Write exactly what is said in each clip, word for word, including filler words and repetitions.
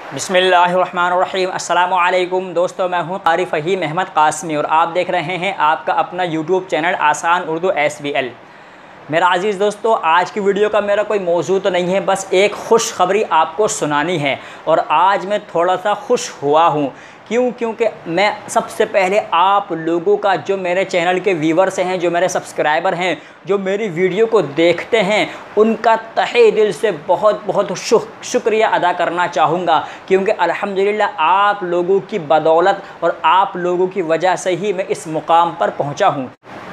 बिस्मिल्लाहिर्रहमानिर्रहीम। अस्सलामु अलैकुम दोस्तों, मैं हूं क़ारी फ़हीम अहमद क़ासमी और आप देख रहे हैं आपका अपना यूट्यूब चैनल आसान उर्दू एस बी एल। मेरा अज़ीज़ दोस्तों, आज की वीडियो का मेरा कोई मौजू तो नहीं है, बस एक खुशखबरी आपको सुनानी है। और आज मैं थोड़ा सा खुश हुआ हूँ। क्यों? क्योंकि मैं सबसे पहले आप लोगों का, जो मेरे चैनल के व्यूवर्स हैं, जो मेरे सब्सक्राइबर हैं, जो मेरी वीडियो को देखते हैं, उनका तहे दिल से बहुत बहुत शुक्रिया अदा करना चाहूँगा। क्योंकि अल्हम्दुलिल्लाह आप लोगों की बदौलत और आप लोगों की वजह से ही मैं इस मुकाम पर पहुँचा हूँ।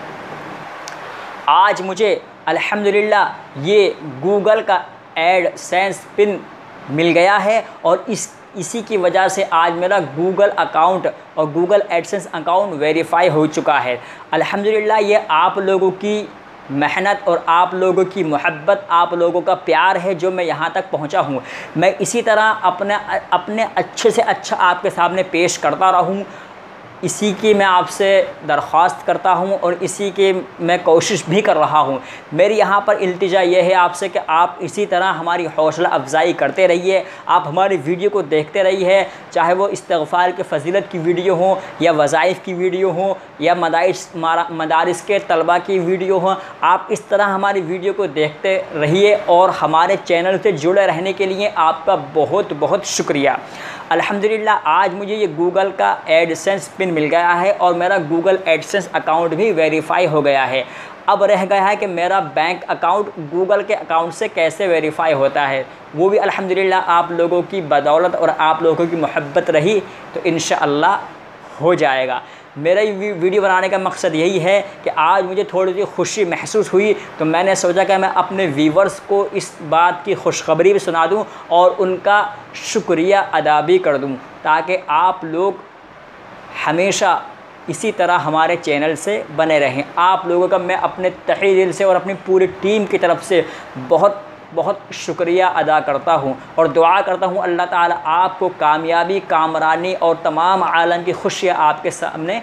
आज मुझे अल्हम्दुलिल्लाह ये गूगल का एडसेंस पिन मिल गया है और इस इसी की वजह से आज मेरा गूगल अकाउंट और गूगल एडसेंस अकाउंट वेरीफाई हो चुका है। अल्हम्दुलिल्लाह ये आप लोगों की मेहनत और आप लोगों की मोहब्बत, आप लोगों का प्यार है जो मैं यहाँ तक पहुँचा हूँ। मैं इसी तरह अपने अपने अच्छे से अच्छा आपके सामने पेश करता रहूँ, इसी की मैं आपसे दरख्वास्त करता हूं और इसी की मैं कोशिश भी कर रहा हूं। मेरी यहां पर इल्तिजा ये है आपसे कि आप इसी तरह हमारी हौसला अफजाई करते रहिए, आप हमारी वीडियो को देखते रहिए, चाहे वो इस्तिग़फ़ार के फ़जीलत की वीडियो हो या वज़ाइफ़ की वीडियो हो या मदारिस मदारिस के तलबा की वीडियो हो। आप इस तरह हमारी वीडियो को देखते रहिए और हमारे चैनल से जुड़े रहने के लिए आपका बहुत बहुत शुक्रिया। अल्हम्दुलिल्लाह आज मुझे ये गूगल का एडसेंस पिन मिल गया है और मेरा गूगल एडसेंस अकाउंट भी वेरीफाई हो गया है। अब रह गया है कि मेरा बैंक अकाउंट गूगल के अकाउंट से कैसे वेरीफाई होता है, वो भी अल्हम्दुलिल्लाह आप लोगों की बदौलत और आप लोगों की मोहब्बत रही तो इंशाअल्लाह हो जाएगा। मेरा वीडियो बनाने का मकसद यही है कि आज मुझे थोड़ी सी खुशी महसूस हुई तो मैंने सोचा कि मैं अपने व्यूवर्स को इस बात की खुशखबरी भी सुना दूं और उनका शुक्रिया अदा भी कर दूं, ताकि आप लोग हमेशा इसी तरह हमारे चैनल से बने रहें। आप लोगों का मैं अपने तहे दिल से और अपनी पूरी टीम की तरफ से बहुत बहुत शुक्रिया अदा करता हूँ और दुआ करता हूँ अल्लाह ताला आपको कामयाबी, कामरानी और तमाम आलम की खुशियाँ आपके सामने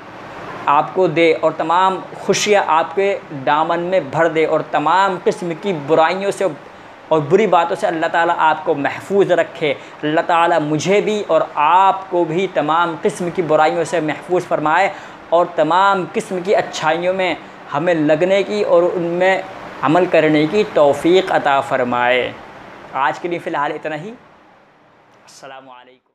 आपको दे और तमाम खुशियाँ आपके दामन में भर दे और तमाम किस्म की बुराइयों से और बुरी बातों से अल्लाह ताला आपको महफूज रखे। अल्लाह ताला मुझे भी और आपको भी तमाम किस्म की बुराइयों से महफूज फरमाए और तमाम किस्म की अच्छाइयों में हमें लगने की और उनमें अमल करने की तौफ़ीक़ अता फ़रमाए। आज के लिए फ़िलहाल इतना ही। अस्सलामु अलैकुम।